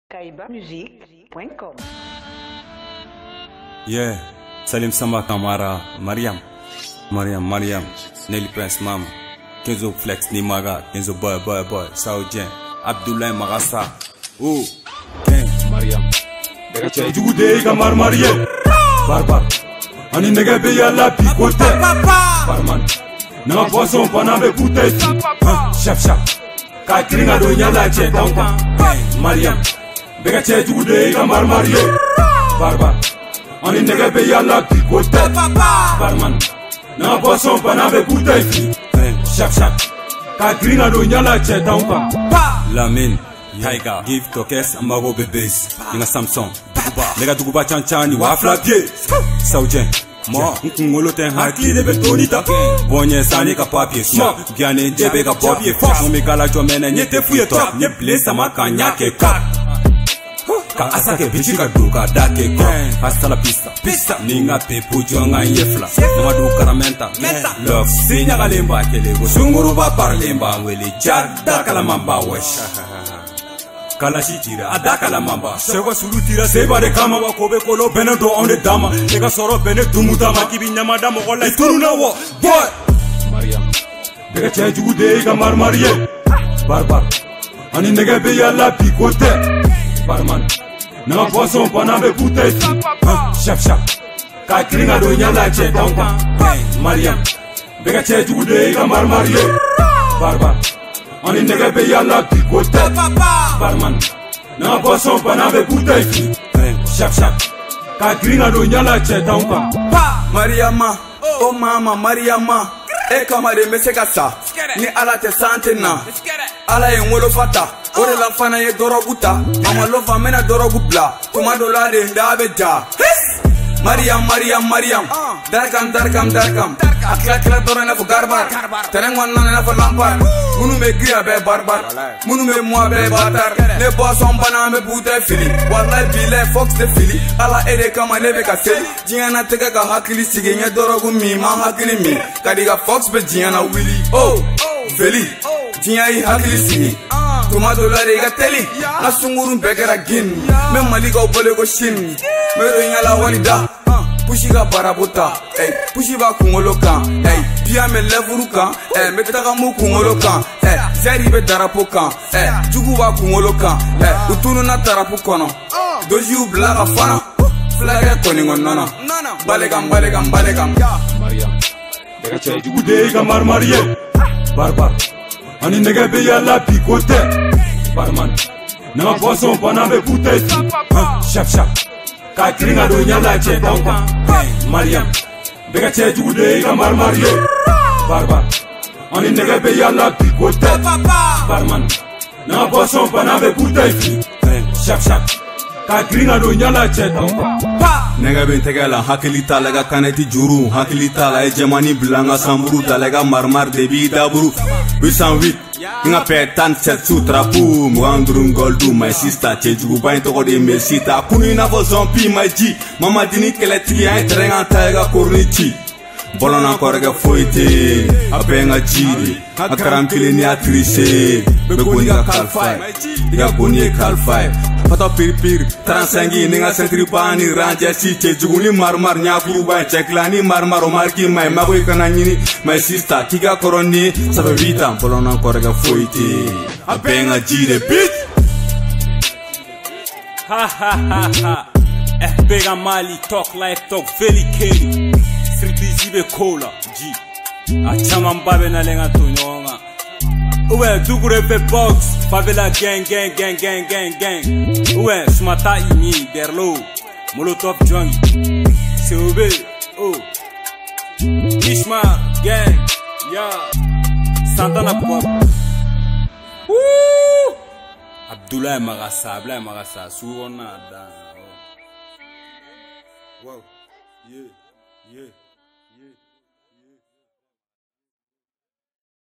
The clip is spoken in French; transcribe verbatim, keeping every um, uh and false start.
kaiba musique point com. Yeah, Salim Samba Kamara, Mariam, Mariam, Mariam, Nelly Prince Mam, Kenzo Flex Nimaga, Kenzo Boy Boy Boy, Saoudien, Abdoulaye Marassa, Oh, Ken, Mariam, Dega Jude Kamar Mariam, Barbar, Ani Nega be yalla picote, Barman, Na poisson panabe bouteille, Chap Chap, Katringa do yalla che tampa, Mariam, Dega Jude Kamar Mariam, Barbar. Ani nega be yalla picote, barman. Na poisson panabe bouteille, chap chap. Katringa do nyala che tampa. Lamin, Tiger, give tokes amago bebes. Inga Samsung, nega duguba chanchani wa flapie. Saoudien, mo ngolo ten hakli de betonita. Bonye sani ka papier, sma biane jebe ka papier. Fox mi kala jomene nyete fuye to, nye blessa makanya ke ka. Ka asake bichika duka dake ko hasta la pista pista ninga pepu jonga yefla nama du karamenta love sinya kalemba kelego sunguru ba parlemba wele jarda kala mamba wesh kala shitira adaka la mamba sewa sulutira seba de kama wa kobe kolo benado on de dama ega soro bene dumuta makibi nyama dama wala turuna wo boy Mariam bega cheju de ga mar mariye barbar ani nega be yalla picote barman Na poisson panabe bouteille, chap chap. Katringa do nyala che tampa, Mariam. Bega che jude kamar mariye, barbar. Ani nega be yalla picote, barman. Na poisson panabe bouteille, chap chap. Katringa do nyala che tampa, Mariama, oh mama Mariama. E kamare meseka sa, ni ala te santena. Ala ye ngolo fata, ore la fana ye dorobuta. Mama lova mena dorobubla, tuma dolare ndabe ja. Mariam, Mariam, Mariam, darkam, darkam, darkam. Akla kla dora na fu garbar, teneng wana na fu lampar. Munu me gria be barbar, munu me moi be batar. Ne boisson bana me bute fili, wallahi bile fox de fili. Ala ere kama nebe ka seli, jiana teka ka hakili sige nye dorogu mi ma hakili mi. Kadiga fox be jiana willy, oh, veli, jiana i hakili sige. Tuma dolare iga teli, na sunguru bekera gin. Me maliga ubole ko shin, me ro ingala walida. Pushi ga barabuta, ey, pushi ba kungolo kan, ey, pia me levuru kan, ey, me taka mu kungolo kan, ey, zeri be darapo kan, ey, jugu ba kungolo kan, ey, utunu na tarapu kono, doji u blaga fana, flage koningo nana, balegam, balegam, balegam, Mariam, dega che jugu de kamar mariye, barbar, ani nega be yalla picote, barman, na poisson panabe bouteille, chap chap. Katringa do nyala che tampa, Mariam. Bega che jude kamar mariye, barbar. Ani nega be yalla picote, barman. Na poisson panabe bouteille, chap chap. Katringa do nyala che tampa. Nega be tegala hakilita laga kaneti juru, hakilita la e jamani blanga samburu dalega marmar debi daburu. huit cent huit Inga petan set sutra pu Mwandrum goldu my sister Cheju bain toko de mesita Kuni na vo zompi my G Mama dini keletri Ain terenga taiga kornichi Bolona korega foite Apenga jiri Akarampili ni atrise Begoni ga kalfai Iga goni e kalfai Pato pir pir Transengi ninga sentri bani Ranja si Cheju ni marmar Nyakuru bain Cheklani marmar Omarki my Mago ikana nyini My sister Kiga koroni Sabe vita Bolona korega foite Apenga jiri bitch Ha ha ha ha F bega Mali talk like talk Veli Kelly Sribizi be cola G Achaman babe na lenga tunyonga Uwe dugure pe box Favela gang gang gang gang gang gang Uwe smata ini derlo Molotov jungle Seube oh Ishma gang Yeah Santana pop Woo Abdoulaye Marassa Abdoulaye Marassa Suona da Wow yeah yeah